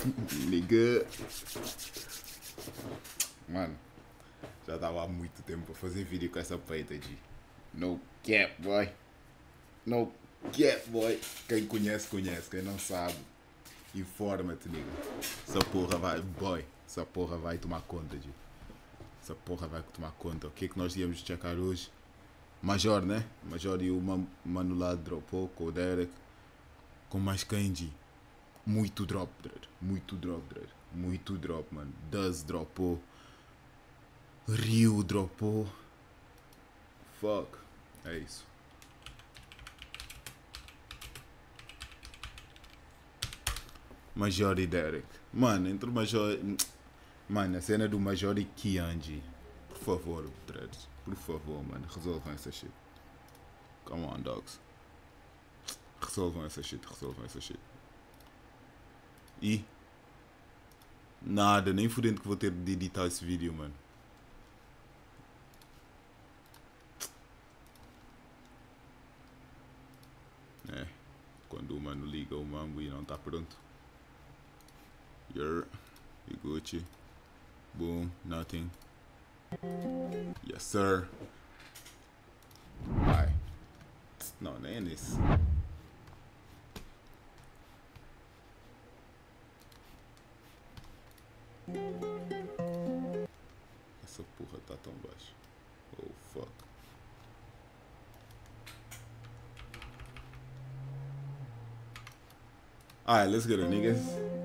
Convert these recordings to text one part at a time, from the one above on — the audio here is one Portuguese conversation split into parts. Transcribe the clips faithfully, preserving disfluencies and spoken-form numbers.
Nigga. Mano, já tava há muito tempo a fazer vídeo com essa peita, G. No cap, boy. No cap, boy. Quem conhece, conhece. Quem não sabe, informa-te, nigga. Essa porra vai, boy. Essa porra vai tomar conta, G. Essa porra vai tomar conta. O que é que nós íamos checar hoje? Major, né? Major e o mano lá dropou com o Derek. Com mais quem, G? Muito drop, dread. Muito drop, dread. Muito drop, mano. Duz dropou. Rio dropou. Fuck. É isso. Major e Derek. Mano, entre o Major... Mano, a cena do Major e Kianji. Por favor, dreads. Por favor, mano. Resolvam essa shit. Come on, dogs. Resolvam essa shit. Resolvam essa shit. E... Nada, nem fudendo que vou ter de editar esse vídeo, mano. É, quando o mano liga o mambo e não tá pronto. Yer, Gucci. Boom, nothing. Yes, sir. Vai. Não, nem é nisso. Essa porra tá tão baixa. Oh, fuck. Alright, let's get it, niggas.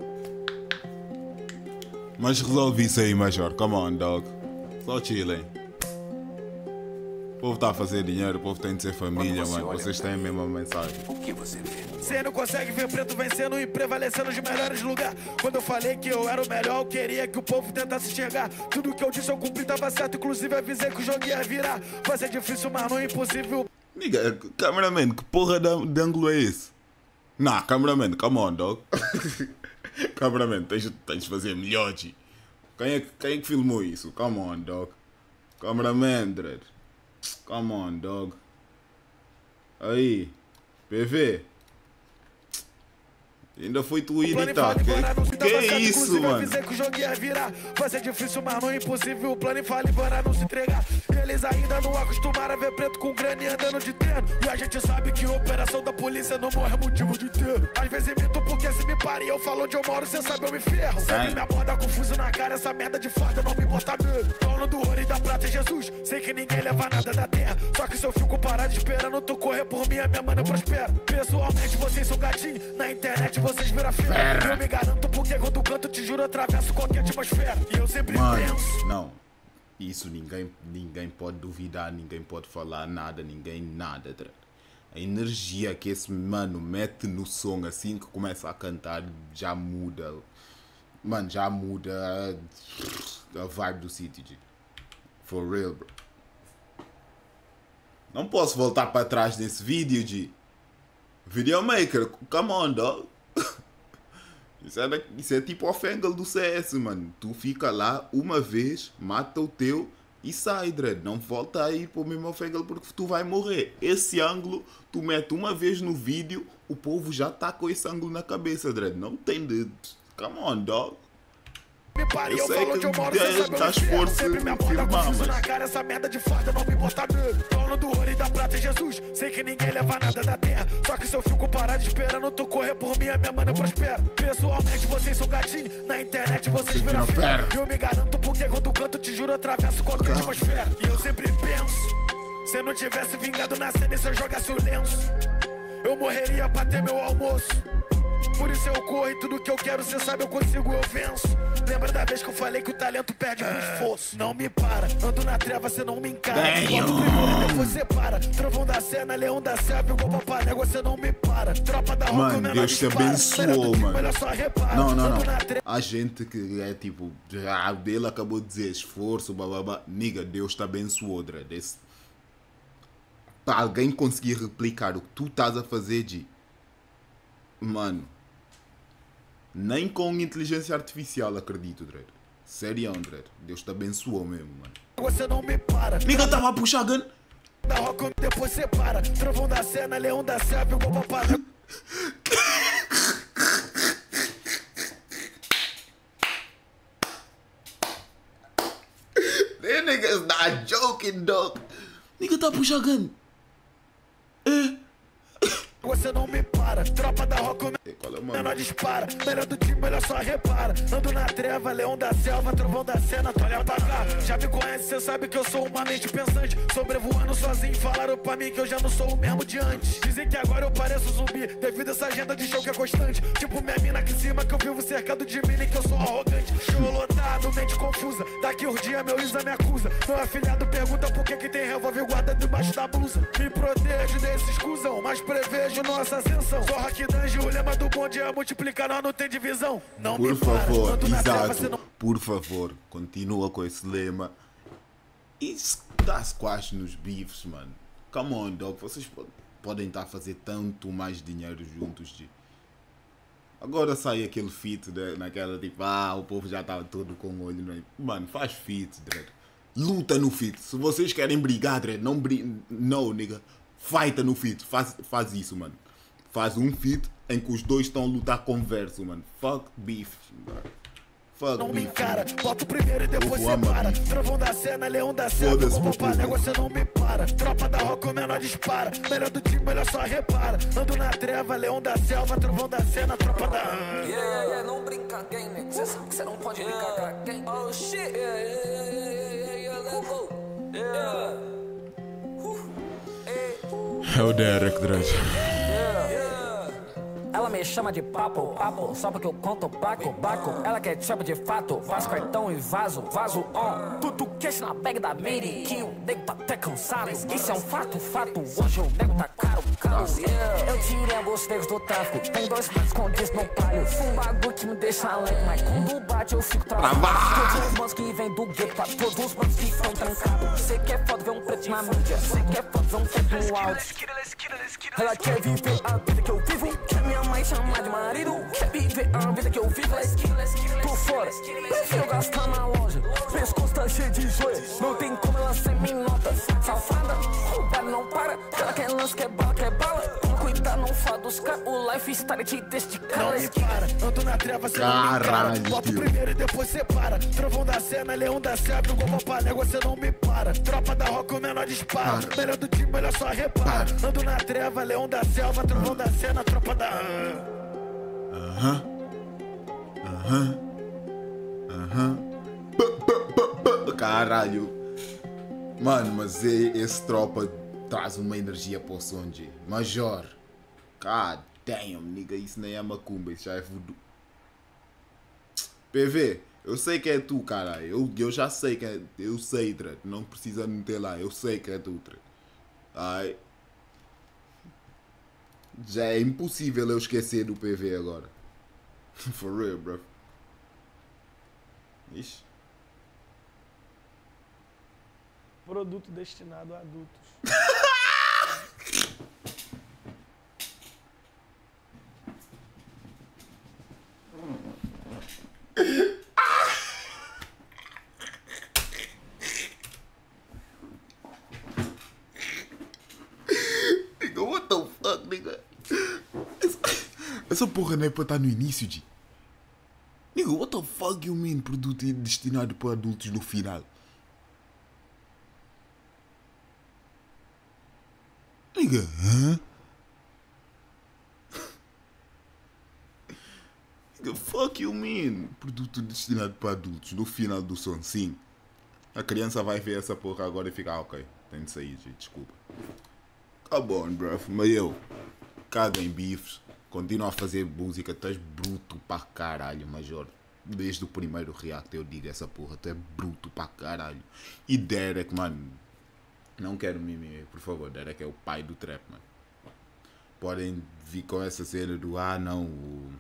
Mas resolve isso aí, Major. Come on, dog. Só chill, hein. O povo tá a fazer dinheiro, o povo tem de ser família, mano. Vocês têm a mesma mensagem. O que você vê? Você não consegue ver preto vencendo e prevalecendo nos melhores lugares. Quando eu falei que eu era o melhor, eu queria que o povo tentasse enxergar. Tudo que eu disse eu cumpri, tava certo. Inclusive avisei que o jogo ia virar. Vai ser difícil, mas não é impossível. Nigga, cameraman, que porra de, de ângulo é esse? Nah, cameraman, come on, dog. Cameraman, tens, tens de fazer melhor, G. Quem é, quem é que filmou isso? Come on, dog. Cameraman, dread. Come on, dog. Aí, P V. Ainda foi tu editar. Que, que é isso, mano? Avisei que o jogo ia virar. Vai ser difícil, mas não é impossível. O plano e fala para não se entregar. Eles ainda não acostumaram a ver preto com grana e andando de terno. E a gente sabe que operação da polícia não morre motivo de terno. Às vezes imito porque se me pare eu falo onde eu moro, cê sabe eu me ferro. Sempre me aborda confuso na cara, essa merda de fada não me bota medo. Dono do ouro e da prata é Jesus. Sei que ninguém leva nada da terra. Só que se eu fico parado esperando tu correr por mim, a minha mana prospera. Pessoalmente vocês são gatinhos, na internet vocês viram fera. Eu me garanto porque quando canto te juro atravesso qualquer atmosfera. E eu sempre mano, penso. Não, isso ninguém, ninguém pode duvidar, ninguém pode falar nada, ninguém nada. A energia que esse mano mete no som assim que começa a cantar já muda. Mano, já muda a vibe do sítio, G. For real, bro. Não posso voltar para trás nesse vídeo, G. Videomaker, come on, dog. Isso é, da, isso é tipo off angle do C S, mano. Tu fica lá uma vez, mata o teu e sai, dread. Não volta a ir para o mesmo off angle porque tu vai morrer. Esse ângulo, tu mete uma vez no vídeo, o povo já tá com esse ângulo na cabeça, dread. Não tem de... Come on, dog. Me pare, eu, eu sei falo que onde eu moro, cê sabe dá esforço sempre me aborda filmar, confuso mas... na cara, essa merda de fada não me bota medo. Dono do ouro e da prata é Jesus. Sei que ninguém leva nada da terra. Só que se eu fico parado esperando tu correr por mim, a minha mana prospera. Pessoalmente vocês são gatinhos, na internet vocês viram fera. Eu me garanto porque quando canto te juro atravesso qualquer atmosfera. E eu sempre penso, se eu não tivesse vingado na cena e se eu jogasse o lenço, eu morreria pra ter meu almoço. Por isso eu corro e tudo que eu quero, cê sabe, eu consigo, eu venço. Lembra da vez que eu falei que o talento perde pro esforço? Não me para, ando na treva, cê não me encara. Boto primeiro e depois cê para. Trovão da cena, leão da selva, igual papanégua, cê não me para. Tropa da roca, mano, Deus te abençoou, mano. Não, não, não. A gente que é tipo, ah, ele acabou de dizer esforço, bababá. Nigga, Deus te abençoou, dread. Esse... Pra alguém conseguir replicar o que tu estás a fazer, G. Mano, nem com inteligência artificial acredito, dread. Sério, dread. Deus te abençoou mesmo, mano. Você não me para. Nigga, tava a puxar gun. Da roca, depois você para. Trovão da cena, leão da selva, igual papanégua. You niggas not joking, dog. Nigga tá puxando gun. É. Você não me para, tropa da rock, o menor dispara. Melhor do time, melhor só repara. Ando na treva, leão da selva, trovão da cena, tô olhando pra cá. Já me conhece, cê sabe que eu sou uma mente pensante. Sobrevoando sozinho, falaram pra mim que eu já não sou o mesmo de antes. Dizem que agora eu pareço zumbi, devido a essa agenda de show que é constante. Tipo minha mina aqui em cima, que eu vivo cercado de mini, que eu sou arrogante. Show lotado, mente confusa, daqui os dias meu Isa me acusa. Meu afilhado pergunta por que que tem revólver guarda debaixo da blusa. Me protejo desses cuzão, mas prevejo nossa ascensão. Só Rock Dange, o lema do bonde é multiplicar, nós não tem divisão. Não por me favor, para, exato, treva, não... por favor, continua com esse lema. E dá squash nos beefs, mano. Come on, dog, vocês podem estar a fazer tanto mais dinheiro juntos, de... Agora sai aquele feat, né, naquela tipo, ah, o povo já estava todo com o olho, né? Mano, faz feat, dread. Luta no feat. Se vocês querem brigar, dread, não briga, não, nigga. Fighta no feat, faz, faz isso, mano. Faz um feat em que os dois estão a lutar converso, mano. Fuck beef. Fuck não beef. me encara, bota o primeiro e depois separa. Trovão da cena, leão da selva, como palha, você não me para. Tropa da rock, o menor dispara. Melhor do time, melhor só repara. Ando na treva, leão da selva, trovão da cena, tropa da... Yeah, yeah, yeah, não brinca game, cê sabe que cê não pode brincar com a game. Oh shit, yeah, yeah, yeah, yeah, yeah, let's go. Yeah. É o Derek, Dredd. Ela me chama de papo, papo, só porque eu conto baco, baco. Ela quer chapa de fato, faz cartão e vaso, vaso on. Tudo queixo na bag da Mary, que o nego tá até cansado. Isso é um fato, fato, hoje o nego tá caro, caro. Yeah. Eu tirei alguns negros do tráfico, tem dois pratos com disco no palho. Um bagulho que me deixa alegre, mas quando bate eu fico travado. Todos os manos que vem do gueto, pra todos os manos que estão trancados. Cê quer foto, ver um preto na mídia, cê quer foto, ver um preto no áudio. Ela quer viver a vida que eu vivo, quer minha mãe chamar de marido, quer viver a vida que eu vivo. Por fora, prefiro gastar na loja, pescoço tá cheio de joias, não tem como ela ser minha nota. Safada, roubada não para, ela quer lance, quer bala, quer bala. Com cuidado, não fala dos caras, o lifestyle te destica. Não me para, ando na treva, cê não me encara. Bota o primeiro e depois separa. Trovão da cena, leão da selva, igual papalé, você não me para. Tropa da rock, o menor dispara. Melhor do time, melhor só repara. Ando na treva, leão da selva, trovão da cena, tropa da... Aham. Aham. Aham. Caralho. Mano, mas esse tropa traz uma energia para o som de Major. God damn, nigga, isso nem é macumba, isso já é voodoo. P V, eu sei que é tu, caralho. Eu, eu já sei que é. Eu sei, Dredd. Não precisa meter lá. Eu sei que é tu, Dredd. Ai. Já é impossível eu esquecer do P V agora. For real, bro. Ixi. Produto destinado a adultos. Nigga, what the fuck, nigga? Essa, essa porra não é para estar no início, de. Nigga, what the fuck you mean produto destinado para adultos no final? Nigga, hã? Nigga, fuck you mean produto destinado para adultos no final do som, sim. A criança vai ver essa porra agora e ficar, ah, ok, tem de sair, gente, desculpa. Come on, bruv, mas eu caga em bifes, continuo a fazer música, tu és bruto pra caralho, Major. Desde o primeiro react eu digo essa porra, tu é bruto pra caralho. E Derek, mano, não quero mimimi, por favor, Derek é o pai do trap, mano. Podem vir com essa cena do, ah não, o...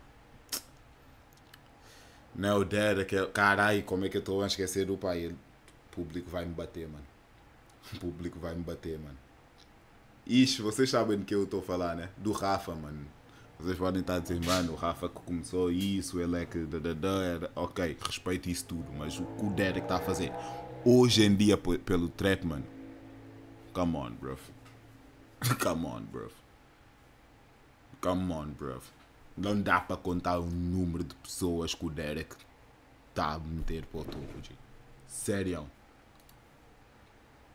Não, o Derek, é... caralho, como é que eu estou a esquecer do pai? Ele... O público vai me bater, mano. O público vai me bater, mano. Ixi, vocês sabem do que eu estou a falar, né? Do Rafa, mano. Vocês podem estar a dizer, mano, o Rafa que começou isso, ele é que... Era... Ok, respeito isso tudo, mas o que o Derek está a fazer hoje em dia pelo trap, mano. Come on, bruv. Come on, bruv. Come on, bruv. Não dá para contar o número de pessoas que o Derek está a meter para o topo, gente. Sério.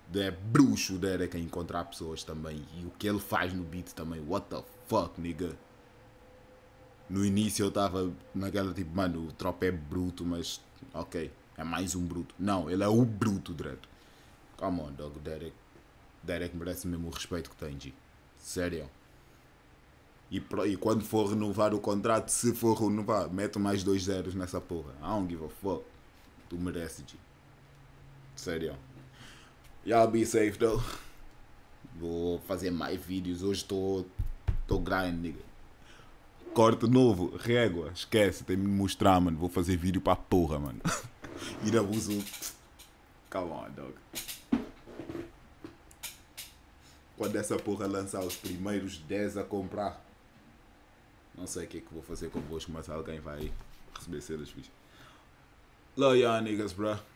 É bruxo o Derek a encontrar pessoas também. E o que ele faz no beat também. What the fuck, nigga? No início eu estava naquela tipo, mano, o Trop é bruto, mas ok, é mais um bruto. Não, ele é o bruto, direto. Come on, dog, Derek. Derek merece mesmo o respeito que tem, G. Sério. E, pro, e quando for renovar o contrato, se for renovar, mete mais dois zeros nessa porra. I don't give a fuck. Tu mereces, G. Sério. Y'all be safe, though. Vou fazer mais vídeos. Hoje estou. Estou grind, nigga. Corte novo, régua. Esquece, tem de me mostrar, mano. Vou fazer vídeo pra porra, mano. Ir abuso. Come on, dog. Quando essa porra lançar os primeiros dez a comprar, não sei o que é que vou fazer convosco, mas alguém vai receber cedas, fixe. Love y'all niggas, bro.